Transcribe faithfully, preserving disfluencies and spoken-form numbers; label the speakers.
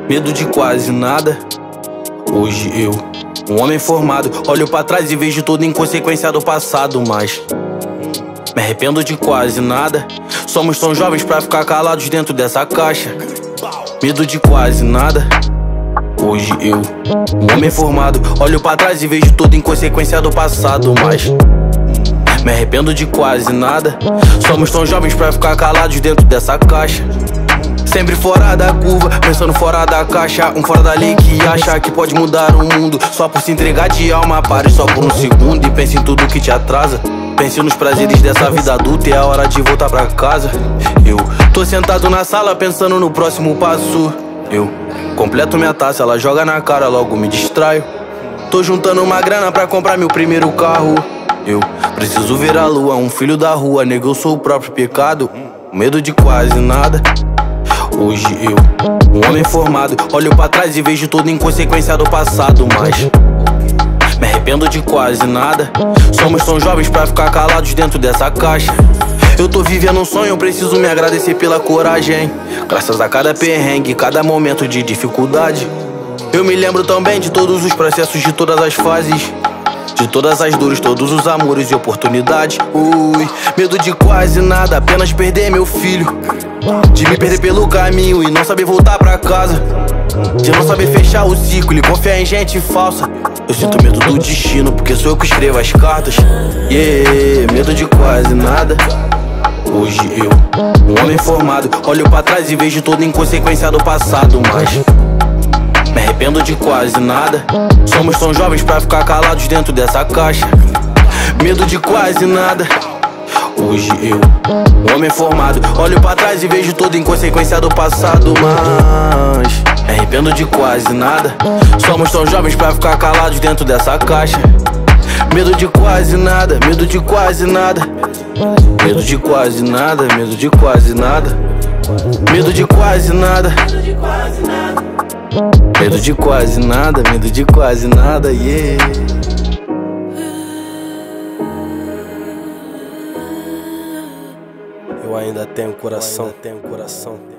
Speaker 1: medo de quase nada. Hoje eu, um homem formado, olho pra trás e vejo toda inconsequência do passado, mas me arrependo de quase nada. Somos tão jovens pra ficar calados dentro dessa caixa. Medo de quase nada. Hoje eu, um homem formado, olho pra trás e vejo toda inconsequência do passado, mas me arrependo de quase nada. Somos tão jovens pra ficar calados dentro dessa caixa. Sempre fora da curva, pensando fora da caixa. Um fora da lei que acha que pode mudar o mundo só por se entregar de alma. Pare só por um segundo e pense em tudo que te atrasa. Pense nos prazeres dessa vida adulta e é hora de voltar pra casa. Eu tô sentado na sala pensando no próximo passo. Eu completo minha taça, ela joga na cara, logo me distraio. Tô juntando uma grana pra comprar meu primeiro carro. Eu preciso ver a lua, um filho da rua, nego, eu sou o próprio pecado. Medo de quase nada. Hoje eu, um homem formado, olho pra trás e vejo toda inconsequência do passado, mas me arrependo de quase nada. Somos tão jovens pra ficar calados dentro dessa caixa. Eu tô vivendo um sonho, eu preciso me agradecer pela coragem. Graças a cada perrengue, cada momento de dificuldade. Eu me lembro também de todos os processos, de todas as fases, de todas as dores, todos os amores e oportunidades. Ui, medo de quase nada, apenas perder meu filho. De me perder pelo caminho e não saber voltar pra casa. De não saber fechar o ciclo e confiar em gente falsa. Eu sinto medo do destino, porque sou eu que escrevo as cartas. Yeah, medo de quase nada. Hoje eu, um homem formado, olho pra trás e vejo toda inconsequência do passado, mas me arrependo de quase nada. Somos tão jovens pra ficar calados dentro dessa caixa. Medo de quase nada. Hoje eu, um homem formado, olho pra trás e vejo toda inconsequência do passado, mas me arrependo de quase nada. Somos tão jovens pra ficar calados dentro dessa caixa. Medo de quase nada, medo de quase nada. Medo de quase nada, medo de quase nada. Medo de quase nada. Medo de quase nada, medo de quase nada, yeah. Eu ainda tenho coração, tenho coração.